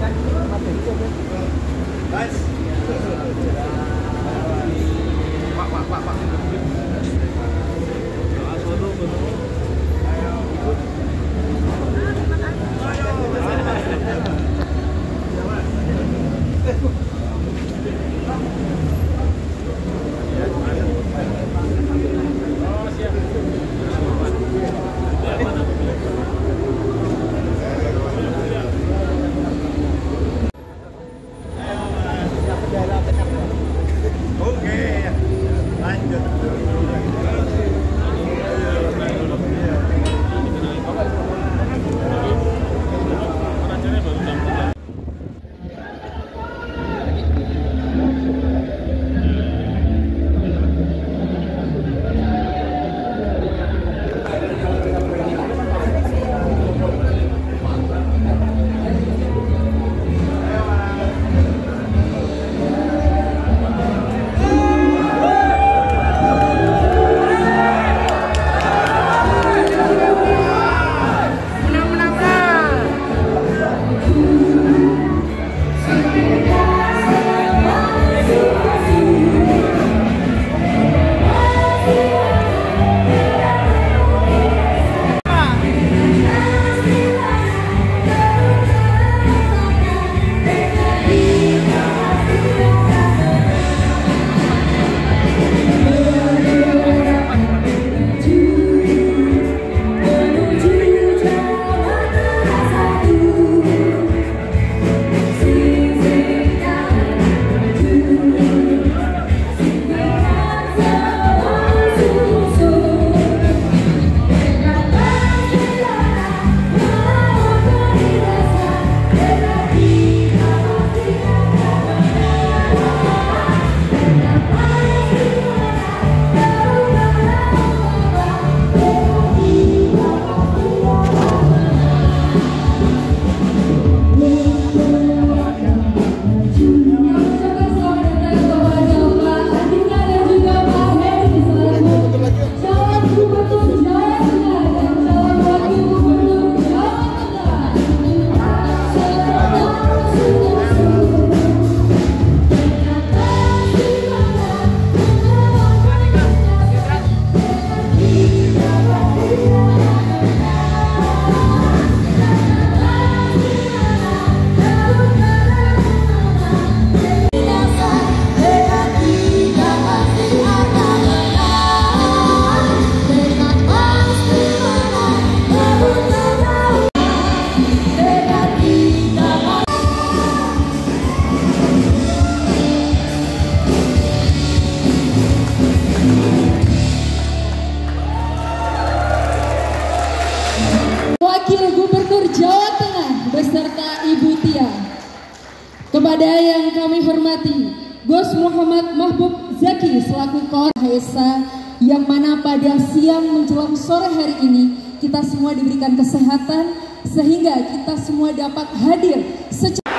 Kepada yang kami hormati, Gus Muhammad Mahbub Zaki selaku Kor Hesa, yang mana pada siang menjelang sore hari ini kita semua diberikan kesehatan sehingga kita semua dapat hadir secara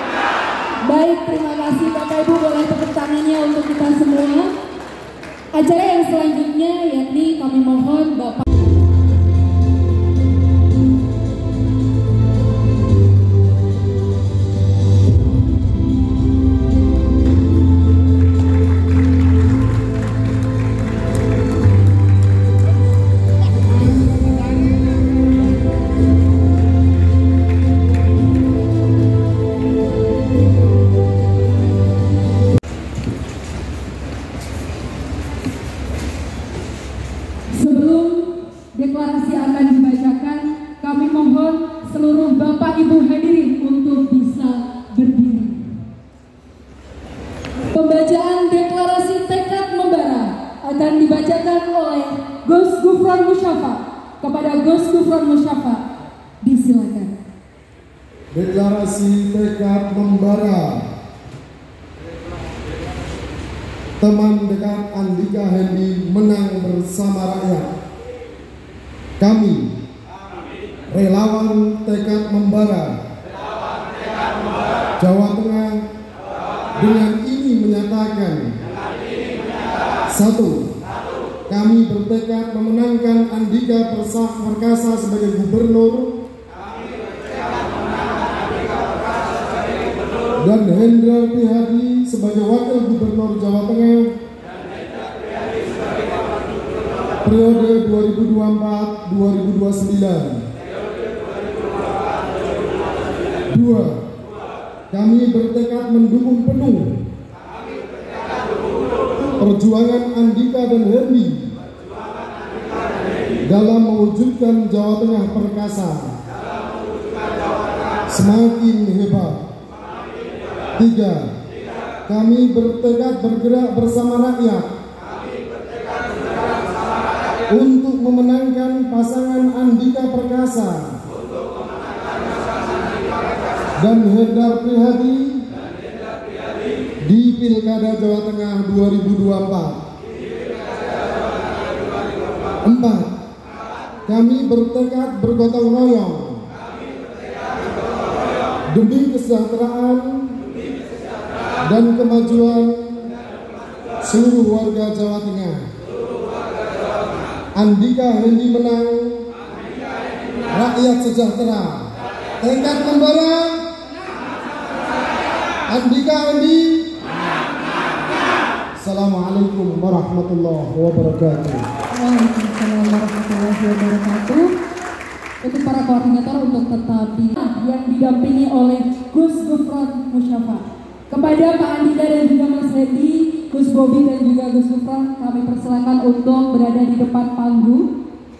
baik. Terima kasih Bapak Ibu, boleh tepuk tangannya untuk kita semua. Acara yang selanjutnya yakni kami mohon Bapak deklarasi akan dibacakan, kami mohon seluruh Bapak Ibu hadirin untuk bisa berdiri. Pembacaan deklarasi tekad membara akan dibacakan oleh Gus Gufron Musyafa. Kepada Gus Gufron Musyafa, disilakan. Deklarasi tekad membara. Teman dekat Andika Hendy menang bersama rakyat. Kami, relawan tekad membara Jawa Tengah, dengan ini menyatakan, satu, kami bertekad memenangkan Andika Perkasa sebagai gubernur dan Hendra Prihadi sebagai Wakil Gubernur Jawa Tengah periode 2024-2029. 2. Kami bertekad mendukung penuh perjuangan Andika dan Hendi dalam mewujudkan Jawa Tengah perkasa semakin hebat. 3. Kami bertekad bergerak bersama rakyat untuk memenangkan pasangan Andika Perkasa dan Hendra Prihadi di Pilkada Jawa Tengah 2024. 4. Kami bertekad bergotong royong demi kesejahteraan dan kemajuan seluruh warga Jawa Tengah. Andika Hendi menang, rakyat sejahtera. Tekad membara, Andika Hendi. Assalamualaikum warahmatullahi wabarakatuh. Waalaikumsalam warahmatullahi wabarakatuh. Untuk para koordinator untuk tetap yang didampingi oleh Gus Gufron Musyafa. Kepada Pak Andika dan juga Mas Hendi, Gus Bobi dan juga Gus Gufron, kami persilakan untuk berada di depan panggung.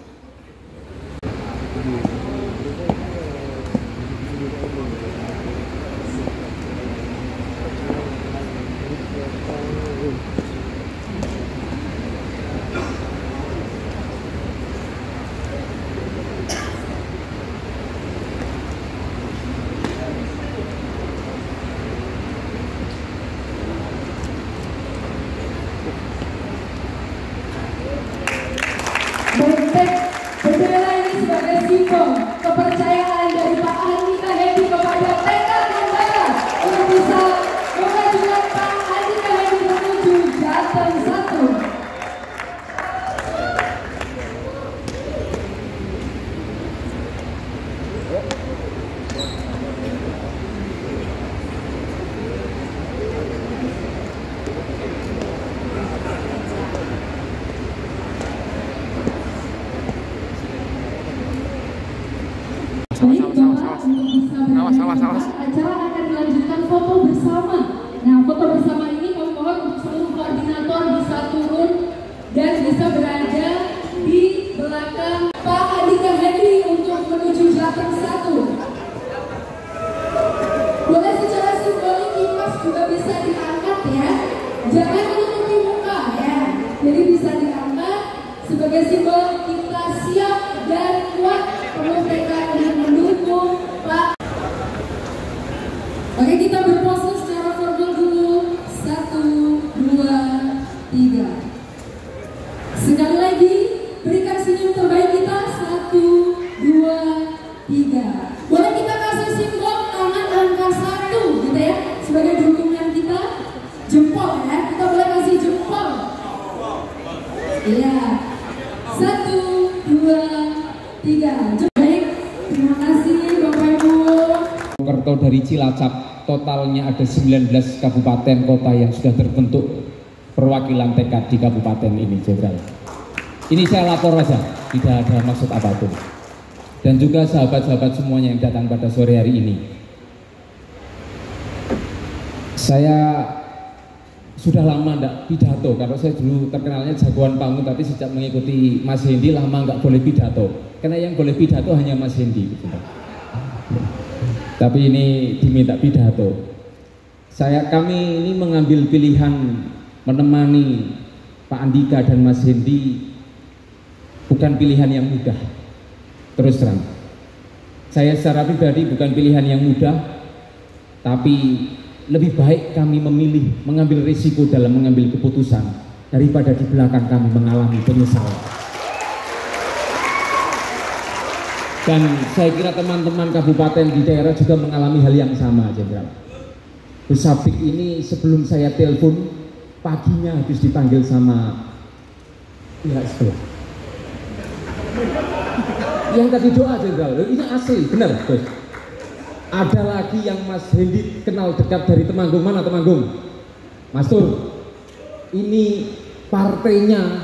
Bendera ini sebagai simbol kepercayaan dari Pak Andika Hendi kepada tekad membara untuk bisa memajukan Pak Andika Hendi menuju Jateng 1. Acara akan dilanjutkan foto bersama. Nah, foto bersama ini kami mohon untuk seluruh koordinator bisa turun dan bisa berada di belakang Pak Andika Hendi untuk menuju Jateng 1. Boleh secara simbolik kipas juga bisa diangkat ya. Jangan menutupi muka ya. Jadi bisa diangkat sebagai simbol kita siap dan kuat penuh tekad dan mendukung Pak. Oke, kita berpose secara formal dulu. 1, 2, 3. Sekali lagi, berikan senyum terbaik kita. 1, 2, 3. Boleh kita kasih simbol tangan angka 1 gitu ya, sebagai dukungan kita. Jempol ya, kita boleh kasih jempol. Iya. 1, 2, 3. Baik, terima kasih Bapak Ibu. Purwokerto dari Cilacap, totalnya ada 19 kabupaten kota yang sudah terbentuk perwakilan tekad di kabupaten ini, Jenderal. Ini saya lapor saja, tidak ada maksud apapun. Dan juga sahabat-sahabat semuanya yang datang pada sore hari ini. Saya sudah lama tidak pidato, kalau saya dulu terkenalnya jagoan panggung, tapi sejak mengikuti Mas Hendi lama nggak boleh pidato, karena yang boleh pidato hanya Mas Hendi. Tapi ini diminta pidato. Kami ini mengambil pilihan menemani Pak Andika dan Mas Hendi bukan pilihan yang mudah. Terus terang, saya secara pribadi bukan pilihan yang mudah, tapi lebih baik kami memilih mengambil risiko dalam mengambil keputusan daripada di belakang kami mengalami penyesalan. Dan saya kira teman-teman kabupaten di daerah juga mengalami hal yang sama, Jenderal. Besabik ini sebelum saya telepon, paginya habis dipanggil sama pihak sebelah. Yang tadi doa, Jenderal, ini asli, benar, Bos. Ada lagi yang Mas Hendi kenal dekat dari Temanggung. Mana Temanggung? Mas Tur, ini partainya.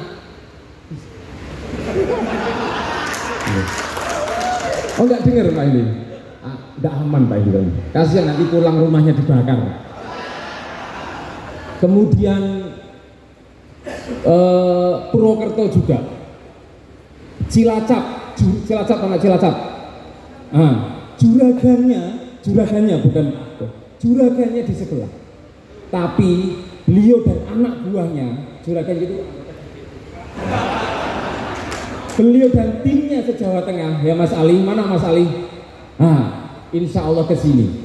Oh nggak dengar Pak ini? Nggak aman Pak ini. Kasihan nanti pulang rumahnya dibakar. Kemudian Purwokerto juga. Cilacap sama Cilacap. Juragannya bukan, juragannya di sebelah. Tapi beliau dan anak buahnya, juragan itu, beliau dan timnya se-Jawa Tengah, ya Mas Ali, mana Mas Ali? Insya Allah ke sini.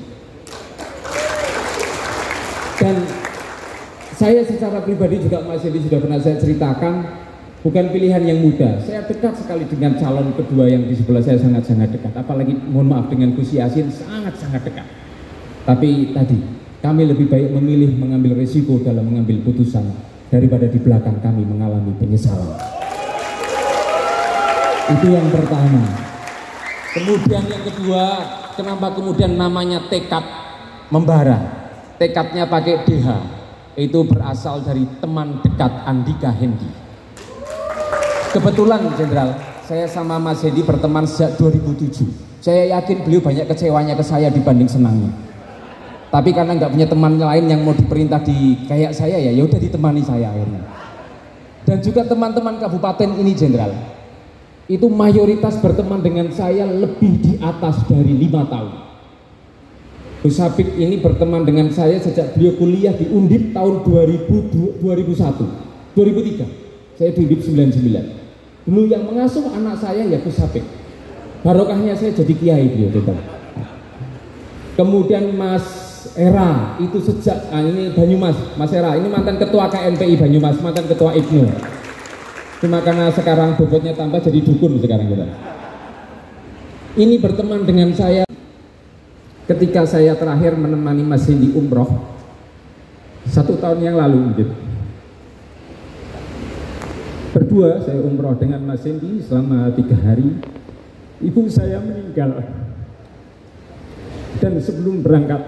Dan saya secara pribadi juga Mas Hendi sudah pernah saya ceritakan, bukan pilihan yang mudah. Saya dekat sekali dengan calon kedua yang di sebelah saya, sangat-sangat dekat. Apalagi mohon maaf dengan Gus Yassin, sangat-sangat dekat. Tapi tadi kami lebih baik memilih mengambil risiko dalam mengambil putusan daripada di belakang kami mengalami penyesalan. Itu yang pertama. Kemudian yang kedua, kenapa kemudian namanya tekad membara? Tekadnya pakai DH. Itu berasal dari teman dekat Andika Hendi. Kebetulan Jenderal, saya sama Mas Hendi berteman sejak 2007. Saya yakin beliau banyak kecewanya ke saya dibanding senangnya. Tapi karena nggak punya teman lain yang mau diperintah di kayak saya, ya udah ditemani saya akhirnya. Dan juga teman-teman kabupaten ini Jenderal, itu mayoritas berteman dengan saya lebih di atas dari 5 tahun. Gus Habib ini berteman dengan saya sejak beliau kuliah di Undip tahun 2003. Saya di Undip 99. Dulu yang mengasuh anak saya ya Gus Habib. Barokahnya saya jadi kiai beliau tetap. Kemudian Mas Era itu sejak ini Banyumas, Mas Era ini mantan ketua KNPI Banyumas, mantan ketua IPNU. Cuma karena sekarang bobotnya tambah jadi dukun sekarang kita. Ini berteman dengan saya ketika saya terakhir menemani Mas Hendi umroh 1 tahun yang lalu gitu. Berdua saya umroh dengan Mas Hendi selama 3 hari. Ibu saya meninggal. Dan sebelum berangkat,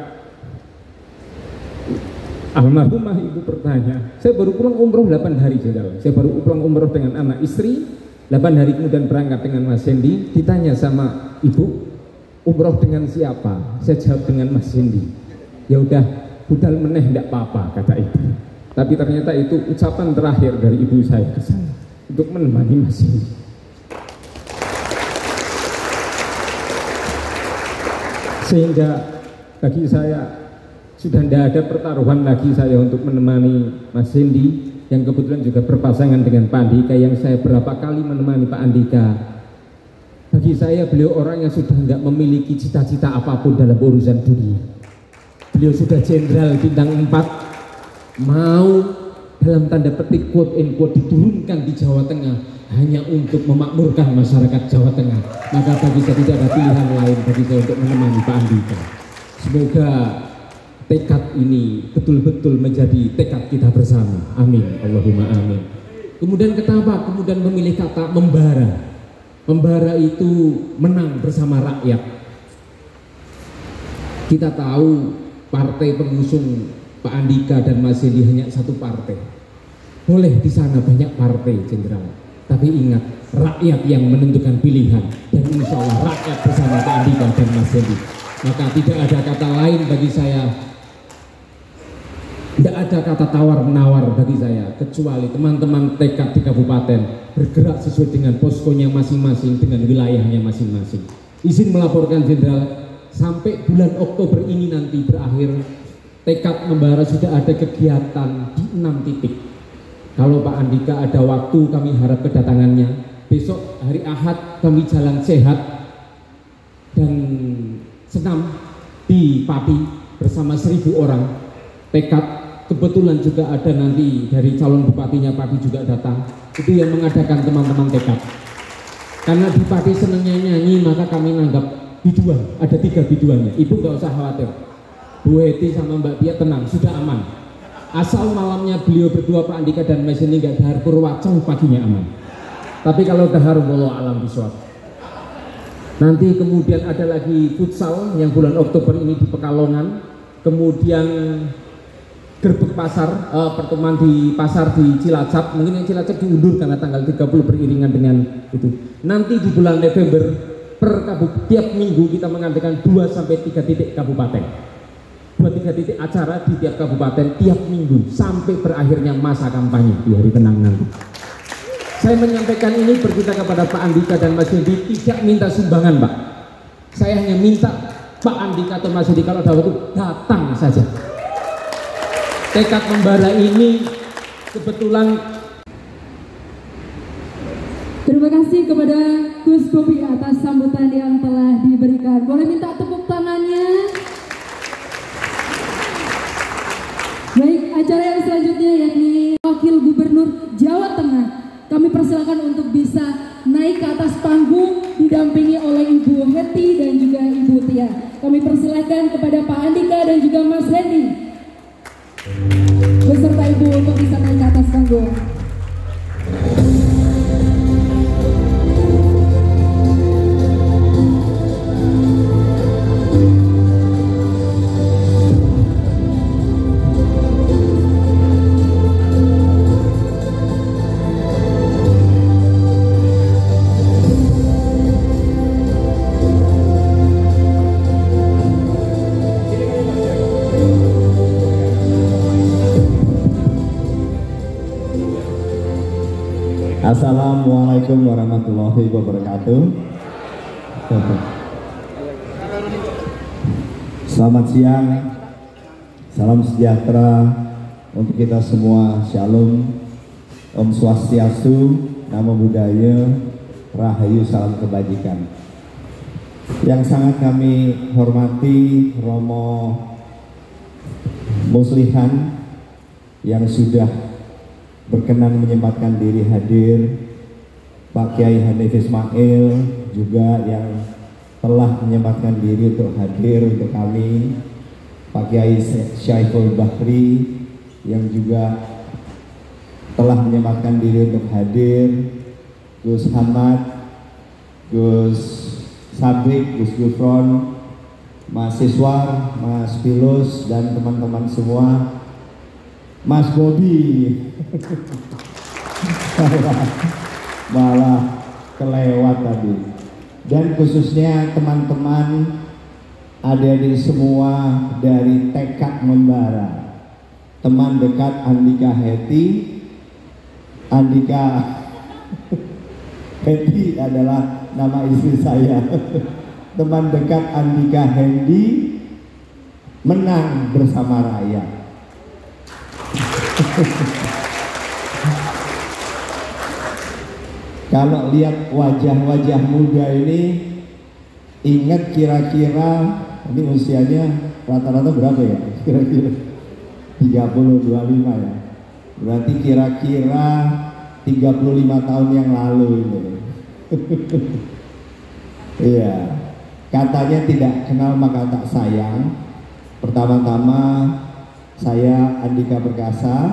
almarhumah ibu bertanya, saya baru pulang umroh 8 hari Jenderal. Saya baru pulang umroh dengan anak istri, 8 hari kemudian berangkat dengan Mas Hendi. Ditanya sama ibu, umroh dengan siapa? Saya jawab dengan Mas Hendi. Ya udah, budal meneh enggak apa-apa kata ibu. Tapi ternyata itu ucapan terakhir dari ibu saya ke saya untuk menemani Mas Hendi. Sehingga bagi saya sudah tidak ada pertaruhan lagi saya untuk menemani Mas Hendi yang kebetulan juga berpasangan dengan Pak Andika, yang saya berapa kali menemani Pak Andika. Bagi saya beliau orang yang sudah tidak memiliki cita-cita apapun dalam urusan dunia. Beliau sudah jenderal bintang 4, mau dalam tanda petik quote and quote diturunkan di Jawa Tengah hanya untuk memakmurkan masyarakat Jawa Tengah. Maka bagi saya tidak ada pilihan lain bagi saya untuk menemani Pak Andika. Semoga tekad ini betul-betul menjadi tekad kita bersama. Amin, Allahumma amin. Kemudian kenapa kemudian memilih kata membara? Membara itu menang bersama rakyat. Kita tahu partai pengusung Pak Andika dan Mas Hendi hanya satu partai. Boleh di sana banyak partai Jenderal, tapi ingat rakyat yang menentukan pilihan, dan insya Allah rakyat bersama Pak Andika dan Mas Hendi. Maka tidak ada kata lain bagi saya, tidak ada kata tawar-menawar bagi saya, kecuali teman-teman tekad di kabupaten bergerak sesuai dengan poskonya masing-masing, dengan wilayahnya masing-masing. Izin melaporkan Jenderal, sampai bulan Oktober ini nanti berakhir, tekad membara sudah ada kegiatan di 6 titik. Kalau Pak Andika ada waktu, kami harap kedatangannya. Besok hari Ahad kami jalan sehat dan senam di Pati bersama 1.000 orang. Tekad kebetulan juga ada nanti dari calon bupatinya Pati juga datang. Itu yang mengadakan teman-teman tekad. Karena di Pati senangnya nyanyi, maka kami nanggap biduan, ada 3 biduannya. Ibu gak usah khawatir, Bu Heti sama Mbak Tia tenang, sudah aman. Asal malamnya beliau berdua Pak Andika dan Mas Hendi gak dahar purwacang, paginya aman. Tapi kalau dahar wallahu alam bisawab. Nanti kemudian ada lagi futsal yang bulan Oktober ini di Pekalongan. Kemudian gerbek pasar, pertemuan di pasar di Cilacap. Mungkin yang Cilacap diundur karena tanggal 30 beriringan dengan itu. Nanti di bulan November tiap minggu kita mengadakan 2-3 titik kabupaten. 2-3 titik acara di tiap kabupaten tiap minggu sampai berakhirnya masa kampanye di hari tenang nanti. Saya menyampaikan ini berkita kepada Pak Andika dan Mas Hendi, tidak minta sumbangan, Pak. Saya hanya minta Pak Andika atau Mas Hendi kalau ada waktu datang saja. Tekad membara ini kebetulan. Terima kasih kepada Gus Bobi atas sambutan yang telah diberikan. Boleh minta tepuk tangannya? Baik, acara yang selanjutnya yakni Wakil Gubernur Jawa Tengah. Kami persilakan untuk bisa naik ke atas panggung didampingi oleh Ibu Heti dan juga Ibu Tia. Kami persilakan kepada Pak Andika dan juga Mas Hendi beserta Ibu untuk bisa naik ke atas panggung. Assalamualaikum warahmatullahi wabarakatuh. Selamat siang, salam sejahtera untuk kita semua. Shalom, Om Swastiastu, Namo Buddhaya, Rahayu, salam kebajikan. Yang sangat kami hormati Romo Muslihan yang sudah berkenan menyempatkan diri hadir, Pak Kiai Hanif Ismail juga yang telah menyempatkan diri untuk hadir untuk kami, Pak Kiai Syaiful Bahri yang juga telah menyempatkan diri untuk hadir, Gus Hamad, Gus Sabrik, Gus Gufron, Mas Siswar, Mas Pilus dan teman-teman semua, Mas Bobi malah kelewat tadi, dan khususnya teman-teman adik-adik semua dari Tekad Membara, teman dekat Andika Heti. Andika Heti adalah nama istri saya. Teman dekat Andika Hendi menang bersama rakyat. Kalau lihat wajah-wajah muda ini, ingat kira-kira ini usianya rata-rata berapa ya? Kira-kira 30-25 ya. Berarti kira-kira 35 tahun yang lalu ini. Iya, katanya tidak kenal maka tak sayang. Pertama-tama saya Andika Perkasa,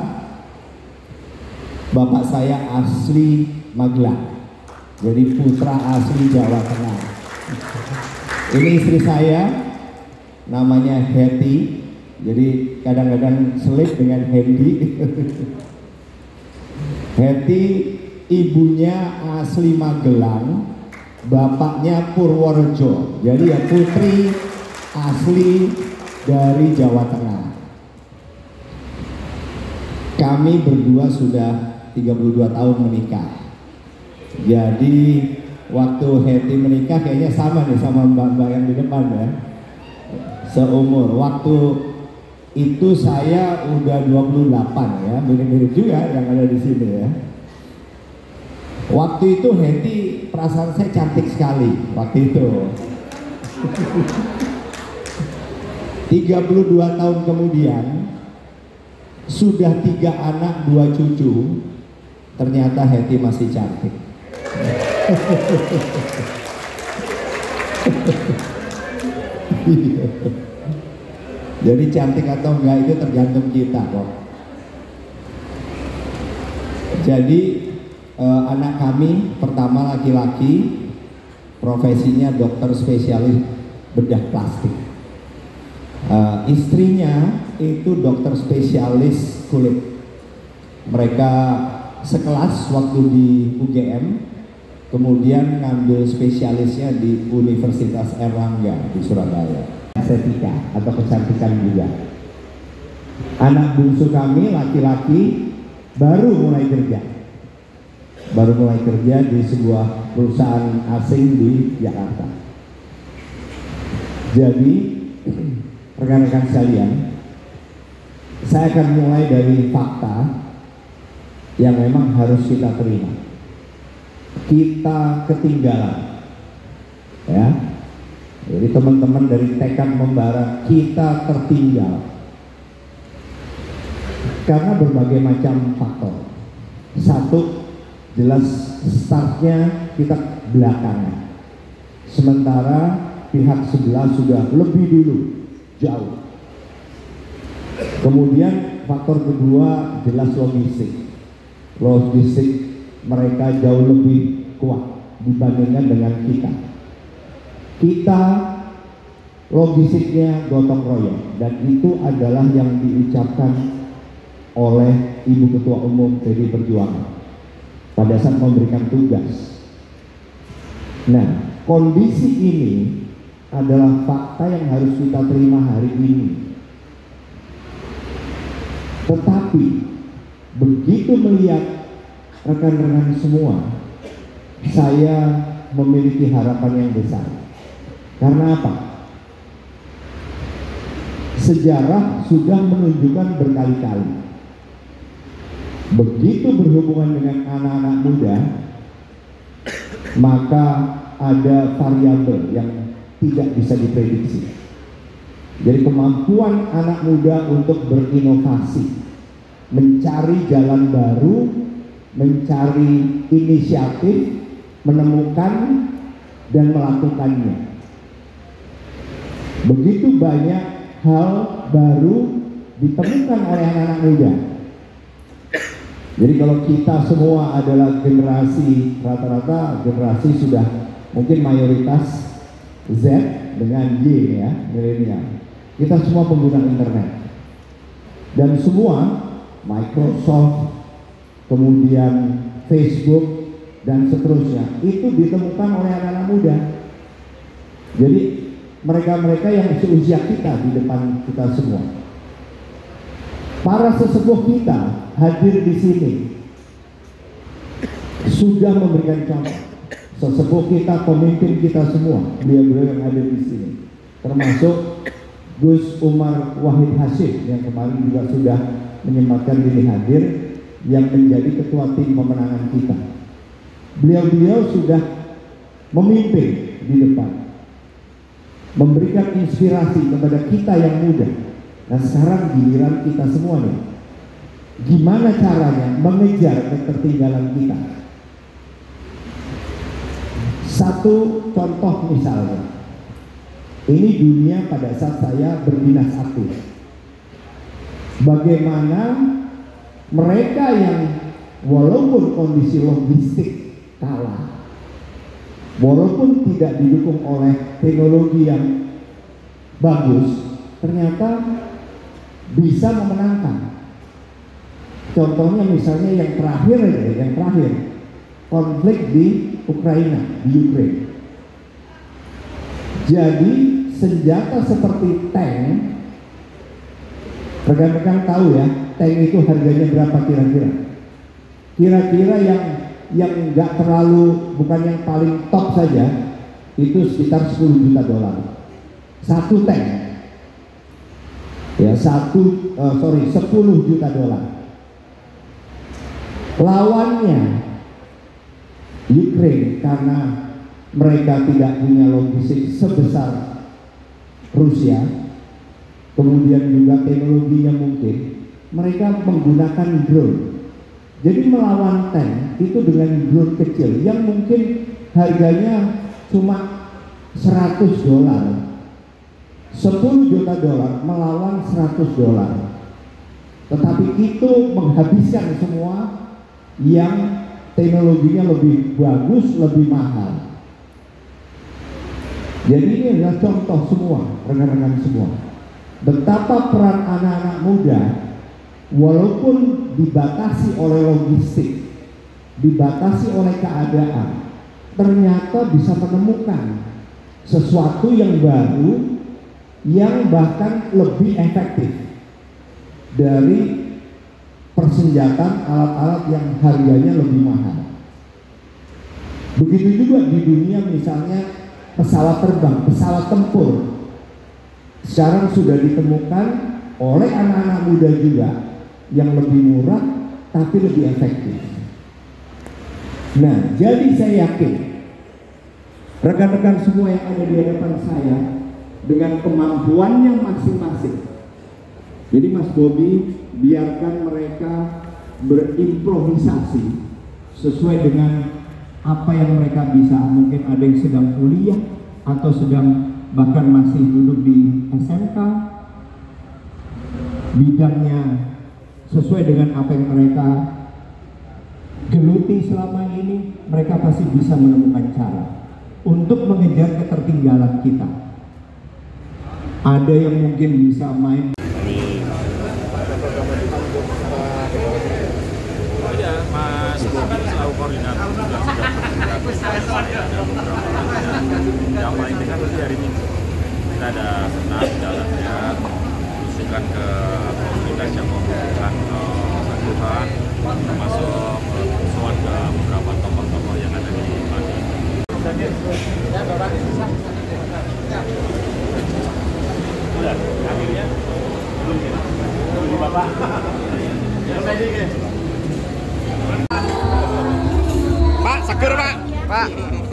bapak saya asli Magelang, jadi putra asli Jawa Tengah. Ini istri saya, namanya Heti, jadi kadang-kadang selip dengan Hendi. Heti ibunya asli Magelang, bapaknya Purworejo, jadi ya putri asli dari Jawa Tengah. Kami berdua sudah 32 tahun menikah. Jadi waktu Heti menikah kayaknya sama nih sama mbak-mbak yang di depan ya, seumur. Waktu itu saya udah 28 ya, mirip-mirip juga yang ada di sini ya. Waktu itu Heti perasaan saya cantik sekali waktu itu. 32 tahun kemudian sudah 3 anak 2 cucu, ternyata Heti masih cantik. Jadi cantik atau enggak itu tergantung kita kok. Jadi anak kami pertama laki-laki, profesinya dokter spesialis bedah plastik. Istrinya itu dokter spesialis kulit. Mereka sekelas waktu di UGM, kemudian ngambil spesialisnya di Universitas Erlangga di Surabaya, estetika atau kecantikan juga. Anak bungsu kami laki-laki baru mulai kerja di sebuah perusahaan asing di Jakarta. Jadi rekan-rekan sekalian, saya akan mulai dari fakta yang memang harus kita terima. Kita ketinggalan, ya. Jadi teman-teman dari tekad membara, kita tertinggal karena berbagai macam faktor. Satu, jelas startnya kita belakangan, sementara pihak sebelah sudah lebih dulu, jauh. Kemudian faktor kedua jelas logistik mereka jauh lebih kuat dibandingkan dengan kita. Kita logistiknya gotong royong, dan itu adalah yang diucapkan oleh Ibu Ketua Umum PDI Perjuangan pada saat memberikan tugas. Nah, kondisi ini adalah fakta yang harus kita terima hari ini. Tetapi begitu melihat rekan-rekan semua, saya memiliki harapan yang besar. Karena apa? Sejarah sudah menunjukkan berkali-kali, begitu berhubungan dengan anak-anak muda, maka ada variabel yang tidak bisa diprediksi. Jadi kemampuan anak muda untuk berinovasi, mencari jalan baru, mencari inisiatif, menemukan dan melakukannya. Begitu banyak hal baru ditemukan oleh anak-anak muda. Jadi kalau kita semua adalah generasi, rata-rata generasi sudah mungkin mayoritas Z dengan Y, ya, milenial. Kita semua pengguna internet, dan semua Microsoft, kemudian Facebook dan seterusnya itu ditemukan oleh anak-anak muda. Jadi mereka-mereka yang seusia kita di depan kita semua. Para sesepuh kita hadir di sini sudah memberikan contoh. Sesepuh kita, pemimpin kita semua, beliau-beliau yang hadir di sini, termasuk Gus Umar Wahid Hashim yang kemarin juga sudah menyempatkan diri hadir, yang menjadi ketua tim pemenangan kita. Beliau-beliau sudah memimpin di depan, memberikan inspirasi kepada kita yang muda. Nah, sekarang giliran kita semua nih, gimana caranya mengejar ketertinggalan kita. Satu contoh misalnya, ini dunia pada saat saya berdinas aktif, bagaimana mereka yang walaupun kondisi logistik kalah, walaupun tidak didukung oleh teknologi yang bagus, ternyata bisa memenangkan. Contohnya misalnya yang terakhir, konflik di Ukraina, di Ukraina. Jadi senjata seperti tank, rekan-rekan tahu ya, tank itu harganya berapa kira-kira? Kira-kira yang nggak terlalu, bukan yang paling top saja, itu sekitar 10 juta dolar. Satu tank, ya 10 juta dolar. Lawannya Ukraine, karena mereka tidak punya logistik sebesar Rusia, kemudian juga teknologinya mungkin, mereka menggunakan drone. Jadi melawan tank itu dengan drone kecil yang mungkin harganya cuma 100 dolar. 10 juta dolar melawan 100 dolar. Tetapi itu menghabiskan semua yang teknologinya lebih bagus, lebih mahal. Jadi ini adalah contoh semua, rekan-rekan semua, betapa peran anak-anak muda walaupun dibatasi oleh logistik, dibatasi oleh keadaan, ternyata bisa menemukan sesuatu yang baru yang bahkan lebih efektif dari persenjataan alat-alat yang harganya lebih mahal. Begitu juga di dunia, misalnya pesawat terbang, pesawat tempur sekarang sudah ditemukan oleh anak-anak muda juga yang lebih murah tapi lebih efektif. Nah, jadi saya yakin rekan-rekan semua yang ada di hadapan saya dengan kemampuannya masing-masing. Jadi Mas Bobi, biarkan mereka berimprovisasi sesuai dengan apa yang mereka bisa. Mungkin ada yang sedang kuliah atau sedang bahkan masih duduk di SMK, bidangnya sesuai dengan apa yang mereka geluti selama ini, mereka pasti bisa menemukan cara untuk mengejar ketertinggalan kita. Ada yang mungkin bisa main. Ya, Mas Bobi selalu koordinator juga sudah bergerak ada beberapa latihan. Yang paling dekat pasti hari Minggu. Kita ada senam jalannya, berusukan ke komunitas yang membutuhkan bantuan, termasuk soal ke beberapa tokoh-tokoh yang ada di Bali. Udah, akhirnya belum ya? Belum di Bapak. Pak, seger Pak. Pak.